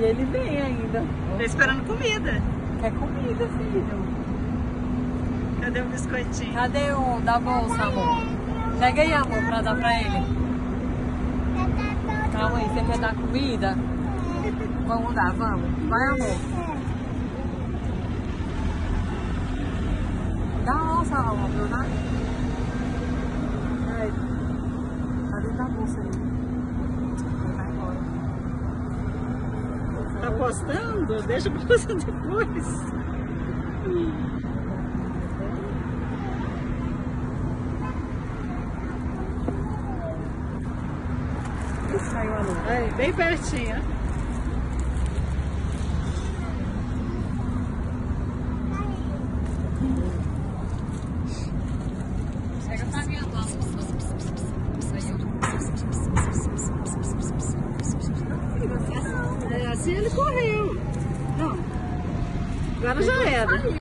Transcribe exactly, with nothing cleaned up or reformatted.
E ele vem ainda. Tá esperando comida. Quer comida, filho. Cadê o biscoitinho? Cadê o da bolsa, amor? Pega aí, amor, pra dar pra ele. Calma aí, você quer dar comida? Vamos dar, vamos. Vai, amor. Dá onça, amor, pra eu dar. Ai, tá dentro da bolsa aí. Vai embora. Tá postando? Deixa eu postar depois. Saiu a luz. Aí, bem pertinho. Pega pra mim, amor. É, assim ele correu. Não. Agora já era.